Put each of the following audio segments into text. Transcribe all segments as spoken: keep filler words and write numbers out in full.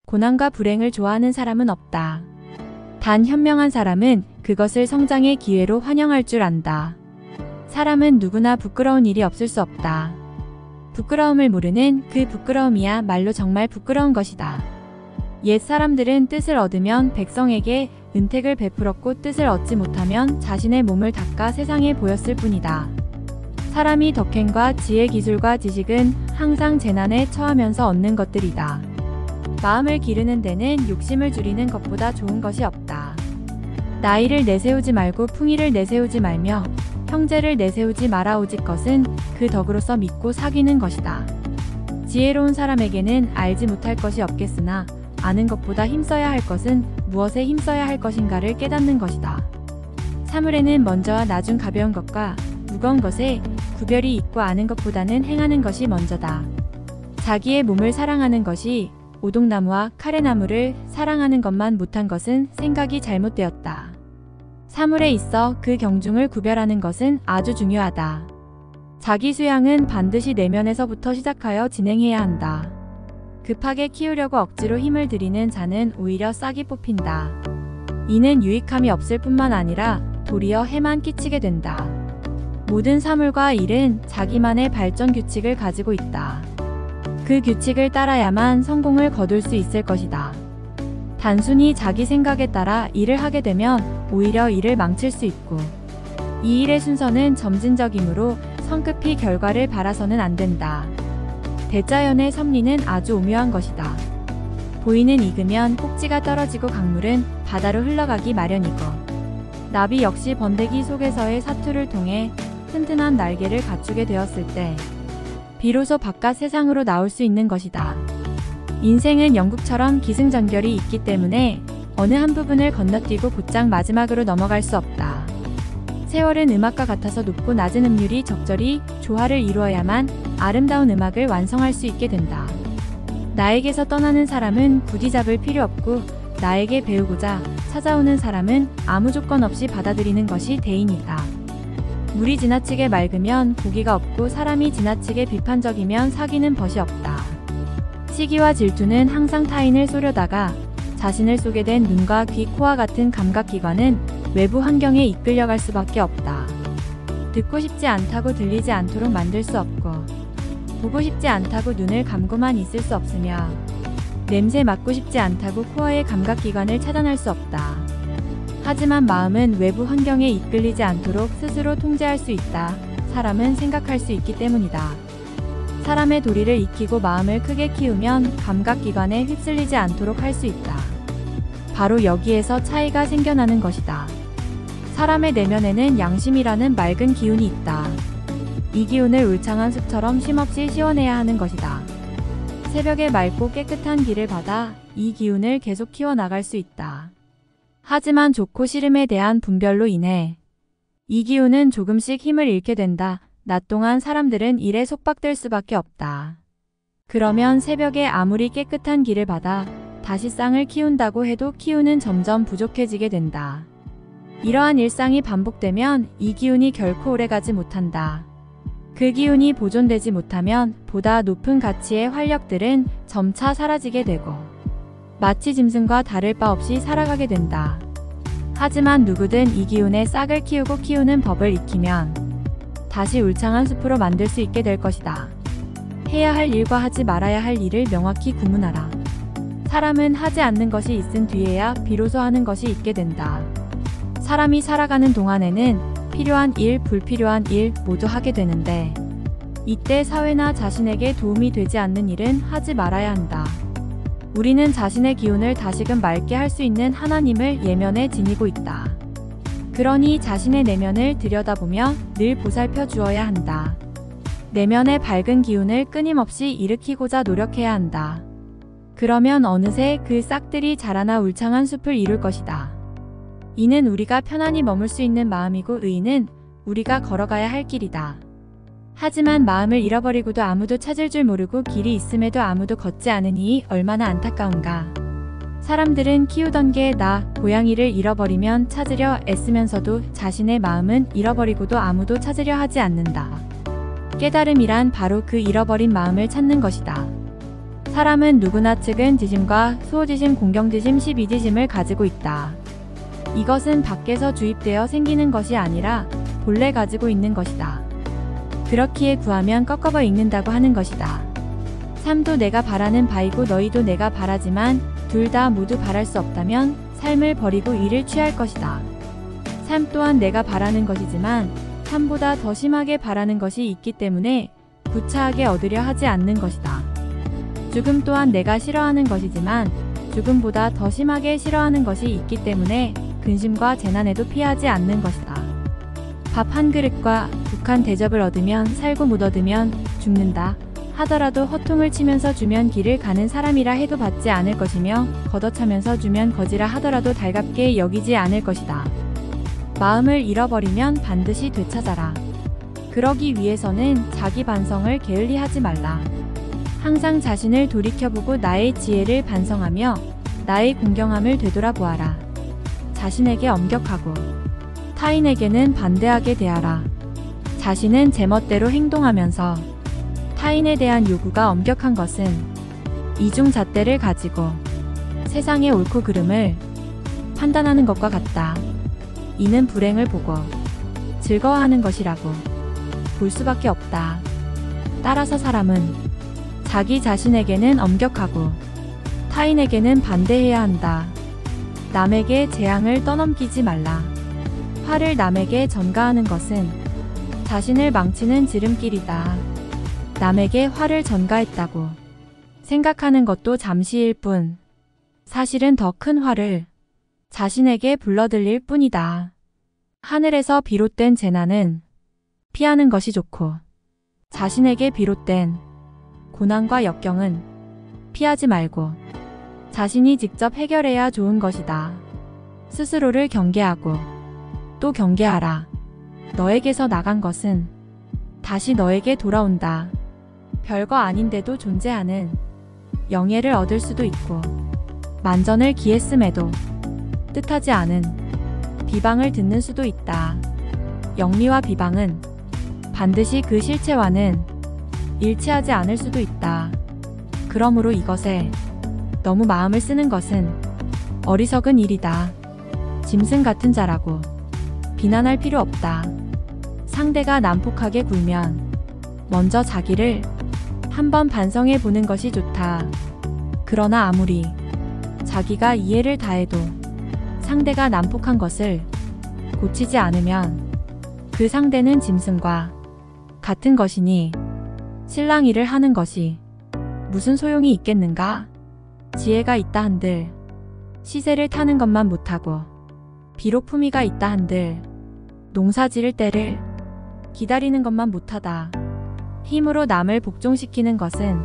고난과 불행을 좋아하는 사람은 없다. 단 현명한 사람은 그것을 성장의 기회로 환영할 줄 안다. 사람은 누구나 부끄러운 일이 없을 수 없다. 부끄러움을 모르는 그 부끄러움이야 말로 정말 부끄러운 것이다. 옛 사람들은 뜻을 얻으면 백성에게 은택을 베풀었고 뜻을 얻지 못하면 자신의 몸을 닦아 세상에 보였을 뿐이다. 사람이 덕행과 지혜, 기술과 지식은 항상 재난에 처하면서 얻는 것들이다. 마음을 기르는 데는 욕심을 줄이는 것보다 좋은 것이 없다. 나이를 내세우지 말고 풍의를 내세우지 말며 형제를 내세우지 마라. 오직 것은 그 덕으로서 믿고 사귀는 것이다. 지혜로운 사람에게는 알지 못할 것이 없겠으나 아는 것보다 힘써야 할 것은 무엇에 힘써야 할 것인가를 깨닫는 것이다. 사물에는 먼저와 나중 가벼운 것과 무거운 것에 구별이 있고 아는 것보다는 행하는 것이 먼저다. 자기의 몸을 사랑하는 것이 오동나무와 카레나무를 사랑하는 것만 못한 것은 생각이 잘못되었다. 사물에 있어 그 경중을 구별하는 것은 아주 중요하다. 자기 수양은 반드시 내면에서부터 시작하여 진행해야 한다. 급하게 키우려고 억지로 힘을 들이는 자는 오히려 싹이 뽑힌다. 이는 유익함이 없을 뿐만 아니라 도리어 해만 끼치게 된다. 모든 사물과 일은 자기만의 발전 규칙을 가지고 있다. 그 규칙을 따라야만 성공을 거둘 수 있을 것이다. 단순히 자기 생각에 따라 일을 하게 되면 오히려 일을 망칠 수 있고, 이 일의 순서는 점진적이므로 성급히 결과를 바라서는 안 된다. 대자연의 섭리는 아주 오묘한 것이다. 보이는 익으면 꼭지가 떨어지고 강물은 바다로 흘러가기 마련이고, 나비 역시 번데기 속에서의 사투를 통해 튼튼한 날개를 갖추게 되었을 때 비로소 바깥 세상으로 나올 수 있는 것이다. 인생은 영국처럼 기승전결이 있기 때문에 어느 한 부분을 건너뛰고 곧장 마지막으로 넘어갈 수 없다. 세월은 음악과 같아서 높고 낮은 음률이 적절히 조화를 이루어야만 아름다운 음악을 완성할 수 있게 된다. 나에게서 떠나는 사람은 부디 잡을 필요 없고, 나에게 배우고자 찾아오는 사람은 아무 조건 없이 받아들이는 것이 대인이다. 물이 지나치게 맑으면 고기가 없고, 사람이 지나치게 비판적이면 사귀는 벗이 없다. 시기와 질투는 항상 타인을 쏘려다가 자신을 쏘게 된 눈과 귀, 코와 같은 감각기관은 외부 환경에 이끌려갈 수밖에 없다. 듣고 싶지 않다고 들리지 않도록 만들 수 없고, 보고 싶지 않다고 눈을 감고만 있을 수 없으며, 냄새 맡고 싶지 않다고 코어의 감각기관을 차단할 수 없다. 하지만 마음은 외부 환경에 이끌리지 않도록 스스로 통제할 수 있다. 사람은 생각할 수 있기 때문이다. 사람의 도리를 익히고 마음을 크게 키우면 감각기관에 휩쓸리지 않도록 할 수 있다. 바로 여기에서 차이가 생겨나는 것이다. 사람의 내면에는 양심이라는 맑은 기운이 있다. 이 기운을 울창한 숲처럼 쉼없이 씌워내야 하는 것이다. 새벽에 맑고 깨끗한 길을 받아 이 기운을 계속 키워나갈 수 있다. 하지만 좋고 싫음에 대한 분별로 인해 이 기운은 조금씩 힘을 잃게 된다. 낮 동안 사람들은 일에 속박될 수밖에 없다. 그러면 새벽에 아무리 깨끗한 길을 받아 다시 쌍을 키운다고 해도 기운은 점점 부족해지게 된다. 이러한 일상이 반복되면 이 기운이 결코 오래가지 못한다. 그 기운이 보존되지 못하면 보다 높은 가치의 활력들은 점차 사라지게 되고 마치 짐승과 다를 바 없이 살아가게 된다. 하지만 누구든 이 기운에 싹을 키우고 키우는 법을 익히면 다시 울창한 숲으로 만들 수 있게 될 것이다. 해야 할 일과 하지 말아야 할 일을 명확히 구분하라. 사람은 하지 않는 것이 있은 뒤에야 비로소 하는 것이 있게 된다. 사람이 살아가는 동안에는 필요한 일, 불필요한 일 모두 하게 되는데, 이때 사회나 자신에게 도움이 되지 않는 일은 하지 말아야 한다. 우리는 자신의 기운을 다시금 맑게 할 수 있는 하나님을 예면에 지니고 있다. 그러니 자신의 내면을 들여다보며 늘 보살펴 주어야 한다. 내면의 밝은 기운을 끊임없이 일으키고자 노력해야 한다. 그러면 어느새 그 싹들이 자라나 울창한 숲을 이룰 것이다. 이는 우리가 편안히 머물 수 있는 마음이고, 의는 우리가 걸어가야 할 길이다. 하지만 마음을 잃어버리고도 아무도 찾을 줄 모르고 길이 있음에도 아무도 걷지 않으니 얼마나 안타까운가. 사람들은 키우던 개, 나, 고양이를 잃어버리면 찾으려 애쓰면서도 자신의 마음은 잃어버리고도 아무도 찾으려 하지 않는다. 깨달음이란 바로 그 잃어버린 마음을 찾는 것이다. 사람은 누구나 측은지심과 수호지심, 공경지심, 십이지심을 가지고 있다. 이것은 밖에서 주입되어 생기는 것이 아니라 본래 가지고 있는 것이다. 그렇기에 구하면 꺾어버 읽는다고 하는 것이다. 삶도 내가 바라는 바이고 너희도 내가 바라지만 둘 다 모두 바랄 수 없다면 삶을 버리고 이를 취할 것이다. 삶 또한 내가 바라는 것이지만 삶보다 더 심하게 바라는 것이 있기 때문에 구차하게 얻으려 하지 않는 것이다. 죽음 또한 내가 싫어하는 것이지만 죽음보다 더 심하게 싫어하는 것이 있기 때문에 근심과 재난에도 피하지 않는 것이다. 밥 한 그릇과 북한 대접을 얻으면 살고 못 얻으면 죽는다 하더라도 허통을 치면서 주면 길을 가는 사람이라 해도 받지 않을 것이며 걷어차면서 주면 거지라 하더라도 달갑게 여기지 않을 것이다. 마음을 잃어버리면 반드시 되찾아라. 그러기 위해서는 자기 반성을 게을리하지 말라. 항상 자신을 돌이켜보고 나의 지혜를 반성하며 나의 공경함을 되돌아보아라. 자신에게 엄격하고 타인에게는 반대하게 대하라. 자신은 제멋대로 행동하면서 타인에 대한 요구가 엄격한 것은 이중잣대를 가지고 세상의 옳고 그름을 판단하는 것과 같다. 이는 불행을 보고 즐거워하는 것이라고 볼 수밖에 없다. 따라서 사람은 자기 자신에게는 엄격하고 타인에게는 반대해야 한다. 남에게 재앙을 떠넘기지 말라. 화를 남에게 전가하는 것은 자신을 망치는 지름길이다. 남에게 화를 전가했다고 생각하는 것도 잠시일 뿐 사실은 더 큰 화를 자신에게 불러들일 뿐이다. 하늘에서 비롯된 재난은 피하는 것이 좋고 자신에게 비롯된 고난과 역경은 피하지 말고 자신이 직접 해결해야 좋은 것이다. 스스로를 경계하고 또 경계하라. 너에게서 나간 것은 다시 너에게 돌아온다. 별거 아닌데도 존재하는 영예를 얻을 수도 있고 만전을 기했음에도 뜻하지 않은 비방을 듣는 수도 있다. 영리와 비방은 반드시 그 실체와는 일치하지 않을 수도 있다. 그러므로 이것에 너무 마음을 쓰는 것은 어리석은 일이다. 짐승 같은 자라고 비난할 필요 없다. 상대가 난폭하게 굴면 먼저 자기를 한번 반성해 보는 것이 좋다. 그러나 아무리 자기가 이해를 다해도 상대가 난폭한 것을 고치지 않으면 그 상대는 짐승과 같은 것이니 신랑 일을 하는 것이 무슨 소용이 있겠는가? 지혜가 있다 한들 시세를 타는 것만 못하고 비록 품위가 있다 한들 농사 지을 때를 기다리는 것만 못하다. 힘으로 남을 복종시키는 것은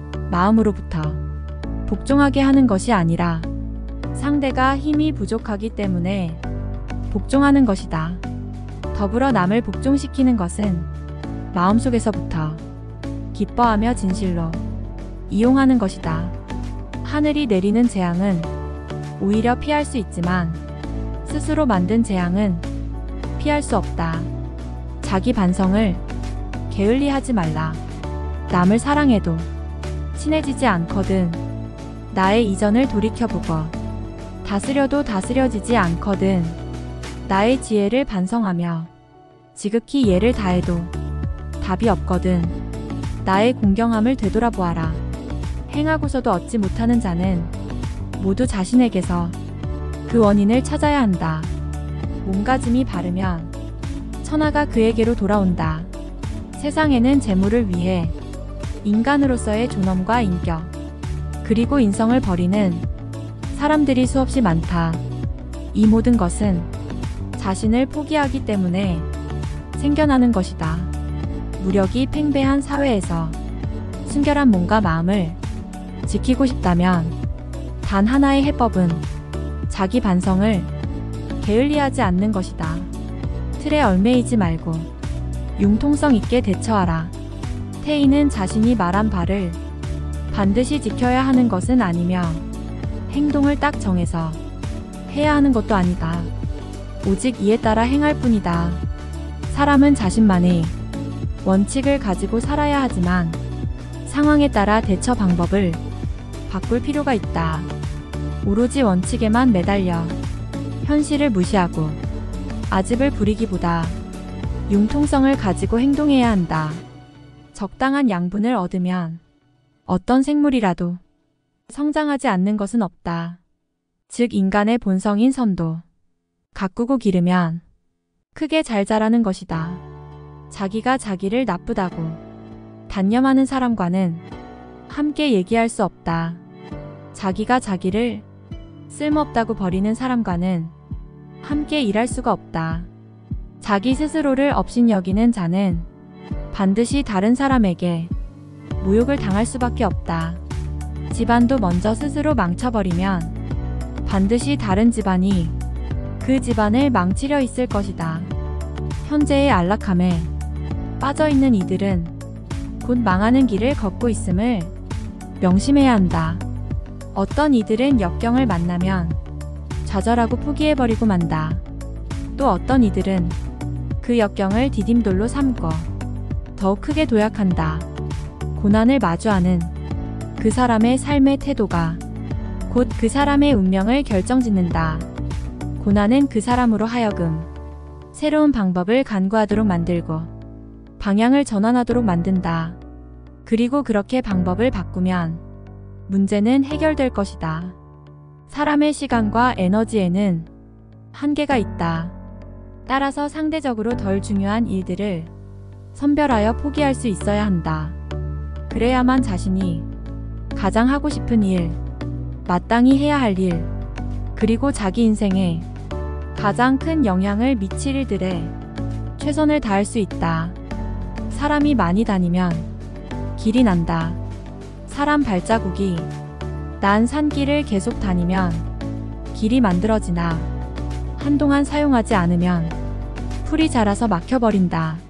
마음으로부터 복종하게 하는 것이 아니라 상대가 힘이 부족하기 때문에 복종하는 것이다. 더불어 남을 복종시키는 것은 마음속에서부터 기뻐하며 진실로 이용하는 것이다. 하늘이 내리는 재앙은 오히려 피할 수 있지만 스스로 만든 재앙은 피할 수 없다. 자기 반성을 게을리하지 말라. 남을 사랑해도 친해지지 않거든. 나의 이전을 돌이켜보고 다스려도 다스려지지 않거든. 나의 지혜를 반성하며 지극히 예를 다해도 답이 없거든. 나의 공경함을 되돌아보아라. 행하고서도 얻지 못하는 자는 모두 자신에게서 그 원인을 찾아야 한다. 몸가짐이 바르면 천하가 그에게로 돌아온다. 세상에는 재물을 위해 인간으로서의 존엄과 인격, 그리고 인성을 버리는 사람들이 수없이 많다. 이 모든 것은 자신을 포기하기 때문에 생겨나는 것이다. 무력이 팽배한 사회에서 순결한 몸과 마음을 지키고 싶다면 단 하나의 해법은 자기 반성을 게을리하지 않는 것이다. 틀에 얽매이지 말고 융통성 있게 대처하라. 태인은 자신이 말한 바를 반드시 지켜야 하는 것은 아니며 행동을 딱 정해서 해야 하는 것도 아니다. 오직 이에 따라 행할 뿐이다. 사람은 자신만의 원칙을 가지고 살아야 하지만 상황에 따라 대처 방법을 바꿀 필요가 있다. 오로지 원칙에만 매달려 현실을 무시하고 아집을 부리기보다 융통성을 가지고 행동해야 한다. 적당한 양분을 얻으면 어떤 생물이라도 성장하지 않는 것은 없다. 즉 인간의 본성인 선도 가꾸고 기르면 크게 잘 자라는 것이다. 자기가 자기를 나쁘다고 단념하는 사람과는 함께 얘기할 수 없다. 자기가 자기를 쓸모없다고 버리는 사람과는 함께 일할 수가 없다. 자기 스스로를 업신여기는 자는 반드시 다른 사람에게 모욕을 당할 수밖에 없다. 집안도 먼저 스스로 망쳐버리면 반드시 다른 집안이 그 집안을 망치려 있을 것이다. 현재의 안락함에 빠져있는 이들은 곧 망하는 길을 걷고 있음을 명심해야 한다. 어떤 이들은 역경을 만나면 좌절하고 포기해버리고 만다. 또 어떤 이들은 그 역경을 디딤돌로 삼고 더욱 크게 도약한다. 고난을 마주하는 그 사람의 삶의 태도가 곧 그 사람의 운명을 결정짓는다. 고난은 그 사람으로 하여금 새로운 방법을 간구하도록 만들고 방향을 전환하도록 만든다. 그리고 그렇게 방법을 바꾸면 문제는 해결될 것이다. 사람의 시간과 에너지에는 한계가 있다. 따라서 상대적으로 덜 중요한 일들을 선별하여 포기할 수 있어야 한다. 그래야만 자신이 가장 하고 싶은 일, 마땅히 해야 할 일, 그리고 자기 인생에 가장 큰 영향을 미칠 일들에 최선을 다할 수 있다. 사람이 많이 다니면 길이 난다. 사람 발자국이 난 산길을 계속 다니면 길이 만들어지나 한동안 사용하지 않으면 풀이 자라서 막혀버린다.